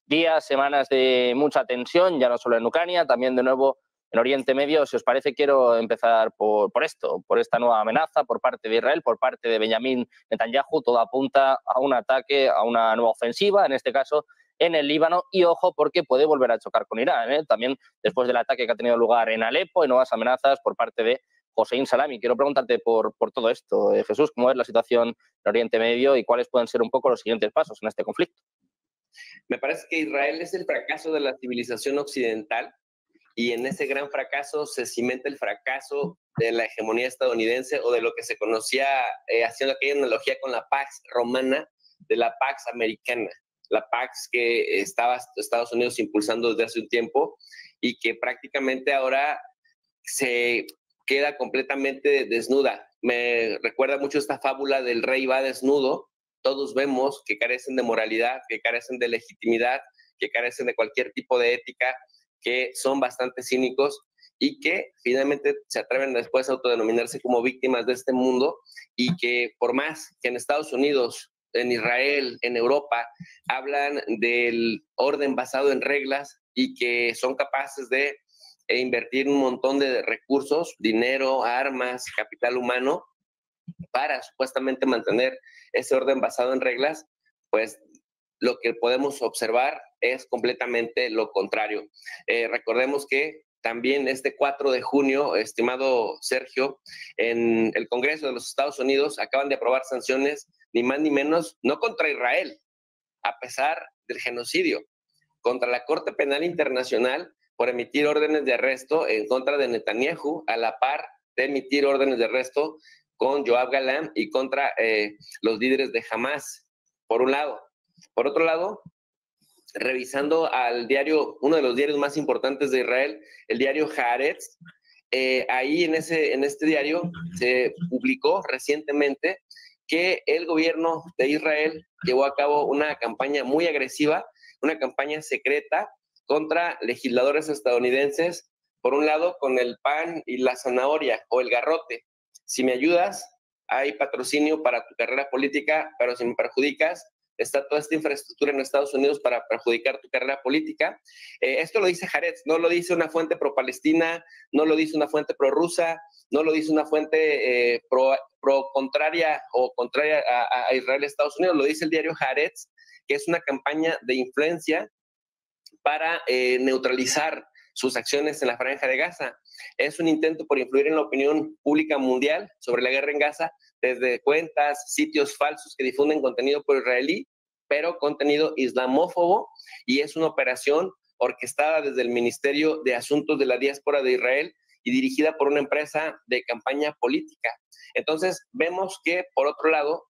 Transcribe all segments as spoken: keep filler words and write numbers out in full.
días, semanas de mucha tensión, ya no solo en Ucrania, también de nuevo en Oriente Medio. Si os parece, quiero empezar por, por esto, por esta nueva amenaza por parte de Israel, por parte de Benjamín Netanyahu. Todo apunta a un ataque, a una nueva ofensiva, en este caso en el Líbano, y ojo porque puede volver a chocar con Irán, ¿eh? También después del ataque que ha tenido lugar en Alepo y nuevas amenazas por parte de Hossein Salami. Quiero preguntarte por, por todo esto, eh, Jesús, ¿cómo es la situación en Oriente Medio y cuáles pueden ser un poco los siguientes pasos en este conflicto? Me parece que Israel es el fracaso de la civilización occidental, y en ese gran fracaso se cimenta el fracaso de la hegemonía estadounidense, o de lo que se conocía, eh, haciendo aquella analogía con la Pax Romana, de la Pax Americana, la Pax que estaba Estados Unidos impulsando desde hace un tiempo y que prácticamente ahora se queda completamente desnuda. Me recuerda mucho esta fábula del rey va desnudo. Todos vemos que carecen de moralidad, que carecen de legitimidad, que carecen de cualquier tipo de ética, que son bastante cínicos y que finalmente se atreven después a autodenominarse como víctimas de este mundo, y que por más que en Estados Unidos, en Israel, en Europa, hablan del orden basado en reglas y que son capaces de eh, invertir un montón de recursos, dinero, armas, capital humano, para supuestamente mantener ese orden basado en reglas, pues lo que podemos observar es completamente lo contrario. Eh, recordemos que también este cuatro de junio, estimado Sergio, en el Congreso de los Estados Unidos acaban de aprobar sanciones, ni más ni menos, no contra Israel, a pesar del genocidio, contra la Corte Penal Internacional por emitir órdenes de arresto en contra de Netanyahu, a la par de emitir órdenes de arresto con Yoav Galan y contra eh, los líderes de Hamas, por un lado. Por otro lado, revisando al diario, uno de los diarios más importantes de Israel, el diario Haaretz, eh, ahí en, ese, en este diario se publicó recientemente que el gobierno de Israel llevó a cabo una campaña muy agresiva, una campaña secreta contra legisladores estadounidenses, por un lado con el pan y la zanahoria o el garrote. Si me ayudas, hay patrocinio para tu carrera política, pero si me perjudicas, está toda esta infraestructura en Estados Unidos para perjudicar tu carrera política. Eh, esto lo dice Haaretz, no lo dice una fuente pro-palestina, no lo dice una fuente pro-rusa, no lo dice una fuente eh, pro, pro contraria o contraria a, a Israel y Estados Unidos, lo dice el diario Haaretz, que es una campaña de influencia para eh, neutralizar sus acciones en la Franja de Gaza. Es un intento por influir en la opinión pública mundial sobre la guerra en Gaza, desde cuentas, sitios falsos que difunden contenido pro-israelí, pero contenido islamófobo, y es una operación orquestada desde el Ministerio de Asuntos de la Diáspora de Israel y dirigida por una empresa de campaña política. Entonces, vemos que, por otro lado,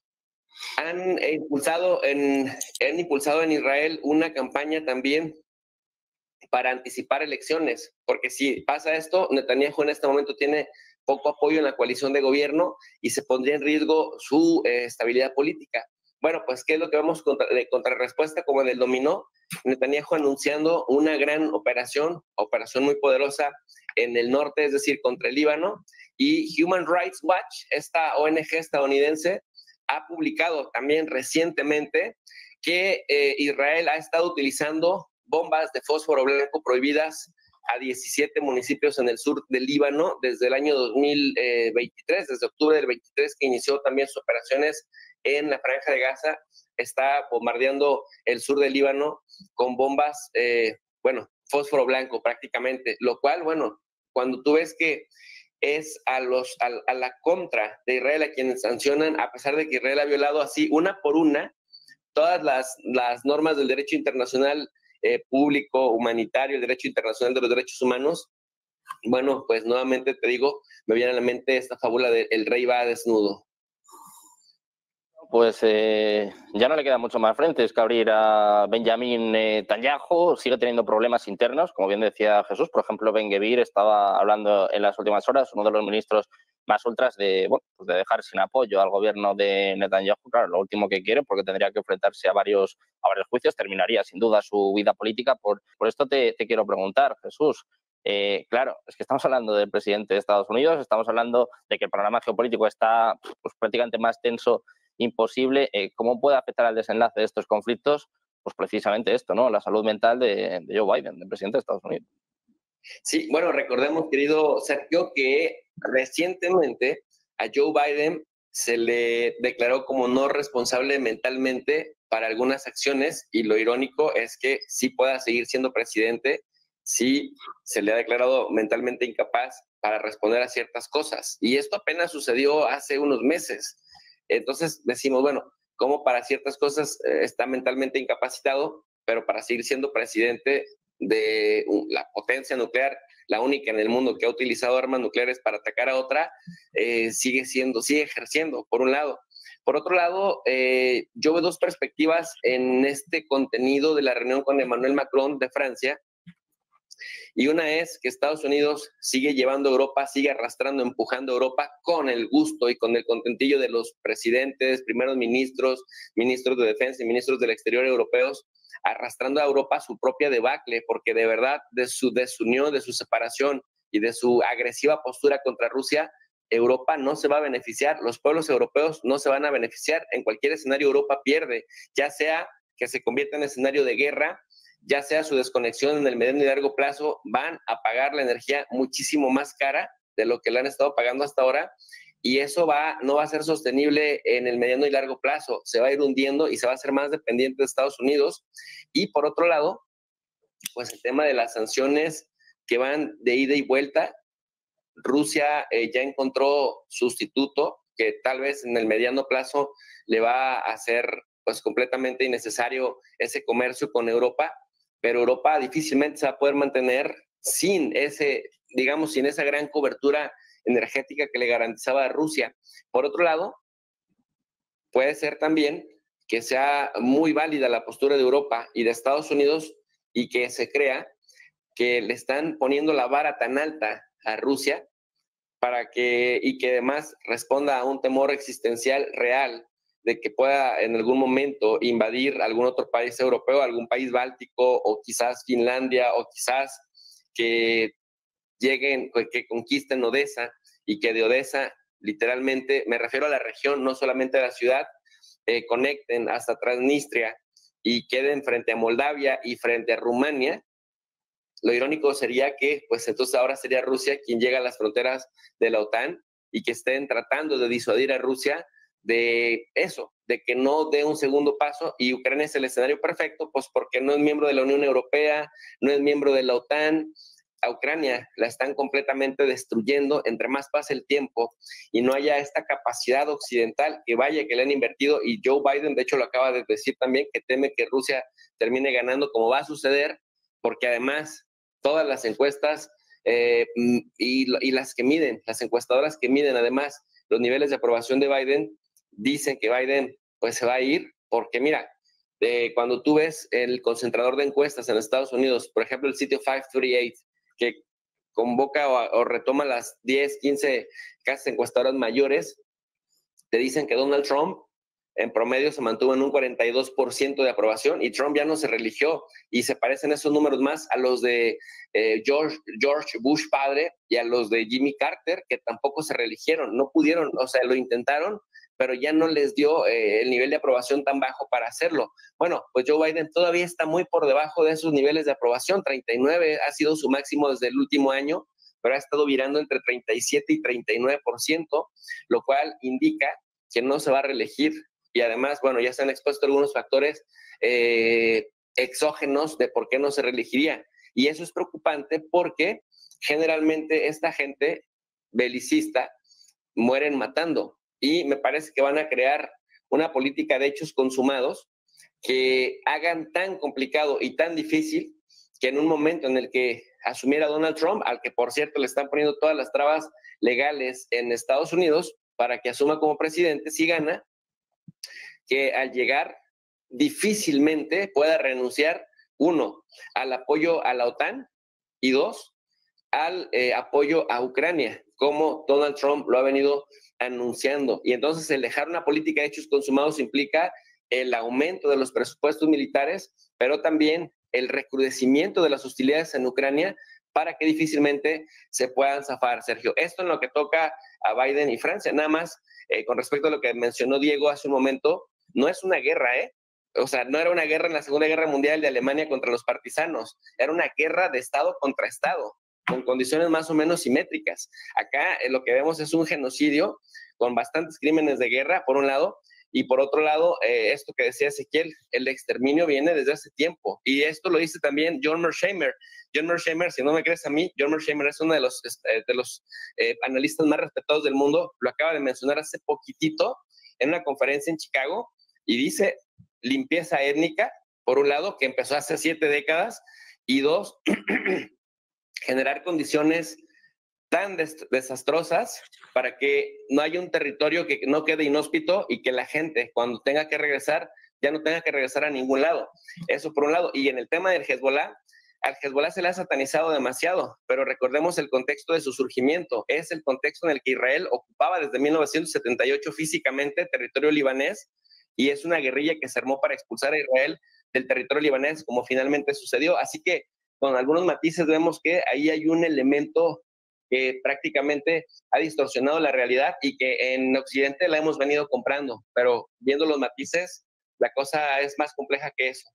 han impulsado en, han impulsado en Israel una campaña también para anticipar elecciones, porque si pasa esto, Netanyahu en este momento tiene poco apoyo en la coalición de gobierno y se pondría en riesgo su eh, estabilidad política. Bueno, pues, ¿qué es lo que vemos contra, de contrarrespuesta como en el dominó? Netanyahu anunciando una gran operación, operación muy poderosa en el norte, es decir, contra el Líbano, y Human Rights Watch, esta O N G estadounidense, ha publicado también recientemente que eh, Israel ha estado utilizando bombas de fósforo blanco prohibidas a diecisiete municipios en el sur del Líbano desde el año dos mil veintitrés, desde octubre del veintitrés, que inició también sus operaciones en la Franja de Gaza. Está bombardeando el sur del Líbano con bombas, eh, bueno, fósforo blanco prácticamente, lo cual, bueno, cuando tú ves que es a, los, a, a la contra de Israel a quienes sancionan, a pesar de que Israel ha violado así una por una todas las, las normas del derecho internacional eh, público, humanitario, el derecho internacional de los derechos humanos. Bueno, pues nuevamente te digo, me viene a la mente esta fábula de el rey va desnudo. Pues eh, ya no le queda mucho más frentes que abrir a Benjamín Netanyahu. Sigue teniendo problemas internos, como bien decía Jesús. Por ejemplo, Ben-Gvir estaba hablando en las últimas horas, uno de los ministros más ultras, de, bueno, pues de dejar sin apoyo al gobierno de Netanyahu. Claro, lo último que quiere, porque tendría que enfrentarse a varios, a varios juicios, terminaría sin duda su vida política. Por, por esto te, te quiero preguntar, Jesús. Eh, claro, es que estamos hablando del presidente de Estados Unidos, estamos hablando de que el panorama geopolítico está pues, prácticamente más tenso imposible. Eh, ¿Cómo puede afectar al desenlace de estos conflictos pues precisamente esto, ¿no? La salud mental de, de Joe Biden, del presidente de Estados Unidos. Sí, bueno, recordemos, querido Sergio, que recientemente a Joe Biden se le declaró como no responsable mentalmente para algunas acciones, y lo irónico es que sí pueda seguir siendo presidente si se le ha declarado mentalmente incapaz para responder a ciertas cosas. Y esto apenas sucedió hace unos meses. Entonces decimos, bueno, ¿cómo para ciertas cosas eh, está mentalmente incapacitado, pero para seguir siendo presidente de la potencia nuclear, la única en el mundo que ha utilizado armas nucleares para atacar a otra, eh, sigue siendo, sigue ejerciendo, por un lado? Por otro lado, eh, yo veo dos perspectivas en este contenido de la reunión con Emmanuel Macron de Francia, y una es que Estados Unidos sigue llevando a Europa, sigue arrastrando, empujando a Europa con el gusto y con el contentillo de los presidentes, primeros ministros, ministros de defensa y ministros del exterior europeos, arrastrando a Europa a su propia debacle, porque de verdad de su desunión, de su separación y de su agresiva postura contra Rusia, Europa no se va a beneficiar, los pueblos europeos no se van a beneficiar. En cualquier escenario Europa pierde, ya sea que se convierta en escenario de guerra, ya sea su desconexión en el mediano y largo plazo, van a pagar la energía muchísimo más cara de lo que la han estado pagando hasta ahora, y eso va, no va a ser sostenible en el mediano y largo plazo, se va a ir hundiendo y se va a hacer más dependiente de Estados Unidos. Y por otro lado, pues el tema de las sanciones que van de ida y vuelta. Rusia eh, ya encontró sustituto que tal vez en el mediano plazo le va a hacer pues completamente innecesario ese comercio con Europa, pero Europa difícilmente se va a poder mantener sin ese, digamos, sin esa gran cobertura energética que le garantizaba a Rusia. Por otro lado, puede ser también que sea muy válida la postura de Europa y de Estados Unidos, y que se crea que le están poniendo la vara tan alta a Rusia para que, y que además responda a un temor existencial real de que pueda en algún momento invadir algún otro país europeo, algún país báltico, o quizás Finlandia, o quizás que lleguen, que conquisten Odessa, y que de Odessa, literalmente, me refiero a la región, no solamente a la ciudad, eh, conecten hasta Transnistria y queden frente a Moldavia y frente a Rumania. Lo irónico sería que, pues entonces ahora sería Rusia quien llega a las fronteras de la OTAN, y que estén tratando de disuadir a Rusia de eso, de que no dé un segundo paso. Y Ucrania es el escenario perfecto, pues porque no es miembro de la Unión Europea, no es miembro de la OTAN. A Ucrania la están completamente destruyendo. Entre más pase el tiempo y no haya esta capacidad occidental, que vaya que le han invertido, y Joe Biden de hecho lo acaba de decir también, que teme que Rusia termine ganando, como va a suceder, porque además todas las encuestas eh, y, y las que miden, las encuestadoras que miden además los niveles de aprobación de Biden, dicen que Biden pues se va a ir, porque mira, eh, cuando tú ves el concentrador de encuestas en Estados Unidos, por ejemplo el sitio quinientos treinta y ocho, que convoca o, o retoma las diez, quince casas encuestadoras mayores, te dicen que Donald Trump en promedio se mantuvo en un cuarenta y dos por ciento de aprobación, y Trump ya no se reeligió, y se parecen esos números más a los de eh, George, George Bush padre y a los de Jimmy Carter, que tampoco se reeligieron, no pudieron, o sea, lo intentaron, pero ya no les dio eh, el nivel de aprobación tan bajo para hacerlo. Bueno, pues Joe Biden todavía está muy por debajo de esos niveles de aprobación, treinta y nueve ha sido su máximo desde el último año, pero ha estado virando entre treinta y siete y treinta y nueve por ciento, lo cual indica que no se va a reelegir. Y además, bueno, ya se han expuesto algunos factores eh, exógenos de por qué no se reelegiría. Y eso es preocupante, porque generalmente esta gente belicista mueren matando. Y me parece que van a crear una política de hechos consumados que hagan tan complicado y tan difícil que en un momento en el que asumiera Donald Trump, al que por cierto le están poniendo todas las trabas legales en Estados Unidos para que asuma como presidente, si gana, que al llegar difícilmente pueda renunciar, uno, al apoyo a la OTAN, y dos, al eh, apoyo a Ucrania, como Donald Trump lo ha venido anunciando. Y entonces el dejar una política de hechos consumados implica el aumento de los presupuestos militares, pero también el recrudecimiento de las hostilidades en Ucrania, para que difícilmente se puedan zafar, Sergio. Esto en lo que toca a Biden y Francia. Nada más, eh, con respecto a lo que mencionó Diego hace un momento, no es una guerra, ¿eh? O sea, no era una guerra en la Segunda Guerra Mundial de Alemania contra los partisanos, era una guerra de Estado contra Estado, con condiciones más o menos simétricas. Acá eh, lo que vemos es un genocidio con bastantes crímenes de guerra, por un lado, y por otro lado, eh, esto que decía Ezequiel, el exterminio viene desde hace tiempo, y esto lo dice también John Mearsheimer. John Mearsheimer, si no me crees a mí, John Mearsheimer es uno de los, eh, de los eh, analistas más respetados del mundo, lo acaba de mencionar hace poquitito en una conferencia en Chicago, y dice limpieza étnica, por un lado, que empezó hace siete décadas, y dos, generar condiciones tan des desastrosas para que no haya un territorio que no quede inhóspito y que la gente, cuando tenga que regresar, ya no tenga que regresar a ningún lado. Eso por un lado. Y en el tema del Hezbollah, al Hezbollah se le ha satanizado demasiado, pero recordemos el contexto de su surgimiento. Es el contexto en el que Israel ocupaba desde mil novecientos setenta y ocho físicamente territorio libanés, y es una guerrilla que se armó para expulsar a Israel del territorio libanés, como finalmente sucedió. Así que con algunos matices vemos que ahí hay un elemento que prácticamente ha distorsionado la realidad y que en Occidente la hemos venido comprando, pero viendo los matices, la cosa es más compleja que eso.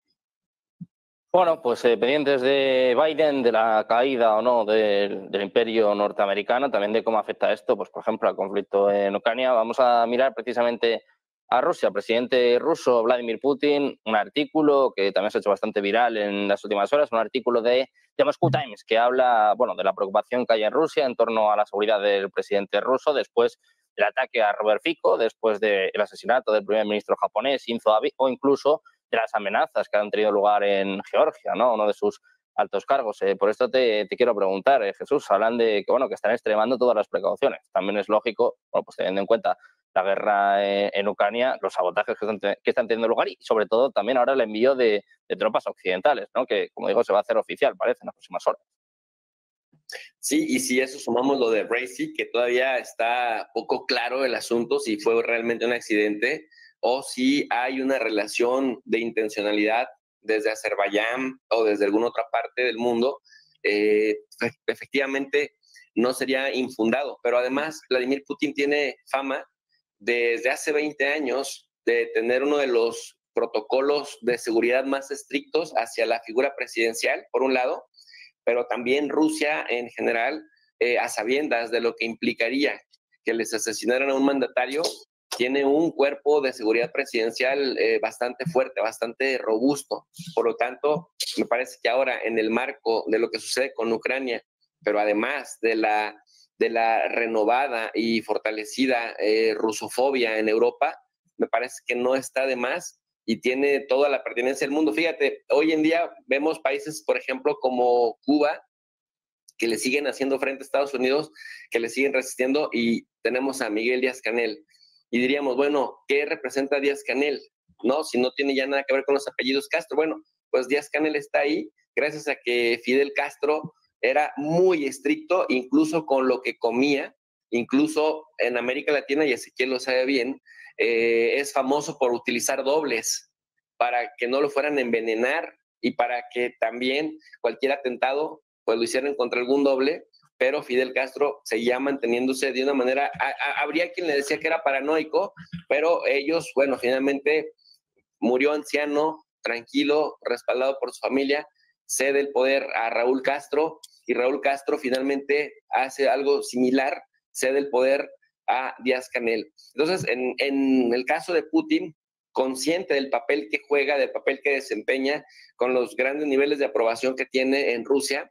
Bueno, pues eh, pendientes de Biden, de la caída o no del, del imperio norteamericano, también de cómo afecta esto, pues por ejemplo, al conflicto en Ucrania. Vamos a mirar precisamente a Rusia. El presidente ruso Vladimir Putin, un artículo que también se ha hecho bastante viral en las últimas horas, un artículo de, de Moscow Times que habla, bueno, de la preocupación que hay en Rusia en torno a la seguridad del presidente ruso después del ataque a Robert Fico, después del asesinato del primer ministro japonés Shinzo Abe, o incluso de las amenazas que han tenido lugar en Georgia, ¿no? Uno de sus altos cargos. Eh, por esto te, te quiero preguntar, eh, Jesús, hablan de que, bueno, que están extremando todas las precauciones. También es lógico, bueno, pues teniendo en cuenta la guerra eh, en Ucrania, los sabotajes que están, que están teniendo lugar y, sobre todo, también ahora el envío de, de tropas occidentales, ¿no? Que, como digo, se va a hacer oficial, parece, en las próximas horas. Sí, y si eso sumamos lo de Raisi, que todavía está poco claro el asunto, si fue realmente un accidente o si hay una relación de intencionalidad desde Azerbaiyán o desde alguna otra parte del mundo, eh, efectivamente no sería infundado. Pero además, Vladimir Putin tiene fama desde hace veinte años de tener uno de los protocolos de seguridad más estrictos hacia la figura presidencial, por un lado, pero también Rusia en general, eh, a sabiendas de lo que implicaría que les asesinaran a un mandatario, tiene un cuerpo de seguridad presidencial eh, bastante fuerte, bastante robusto. Por lo tanto, me parece que ahora en el marco de lo que sucede con Ucrania, pero además de la, de la renovada y fortalecida eh, rusofobia en Europa, me parece que no está de más y tiene toda la pertenencia del mundo. Fíjate, hoy en día vemos países, por ejemplo, como Cuba, que le siguen haciendo frente a Estados Unidos, que le siguen resistiendo, y tenemos a Miguel Díaz-Canel. Y diríamos, bueno, ¿qué representa Díaz-Canel? ¿No? Si no tiene ya nada que ver con los apellidos Castro. Bueno, pues Díaz-Canel está ahí gracias a que Fidel Castro era muy estricto, incluso con lo que comía, incluso en América Latina, y Ezequiel lo sabe bien, eh, es famoso por utilizar dobles para que no lo fueran a envenenar y para que también cualquier atentado pues lo hicieran contra algún doble, pero Fidel Castro seguía manteniéndose de una manera, a, a, habría quien le decía que era paranoico, pero ellos, bueno, finalmente murió anciano, tranquilo, respaldado por su familia, cede el poder a Raúl Castro, y Raúl Castro finalmente hace algo similar, cede el poder a Díaz-Canel. Entonces, en, en el caso de Putin, consciente del papel que juega, del papel que desempeña, con los grandes niveles de aprobación que tiene en Rusia,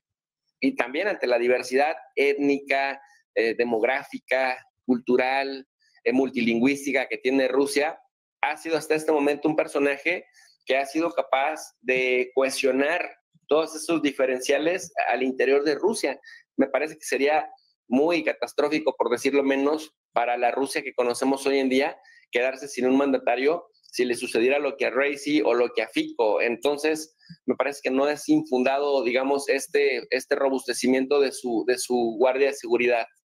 y también ante la diversidad étnica, eh, demográfica, cultural, eh, multilingüística que tiene Rusia, ha sido hasta este momento un personaje que ha sido capaz de cohesionar todos esos diferenciales al interior de Rusia. Me parece que sería muy catastrófico, por decirlo menos, para la Rusia que conocemos hoy en día, quedarse sin un mandatario si le sucediera lo que a Raisi o lo que a Fico. Entonces, me parece que no es infundado, digamos, este, este robustecimiento de su, de su guardia de seguridad.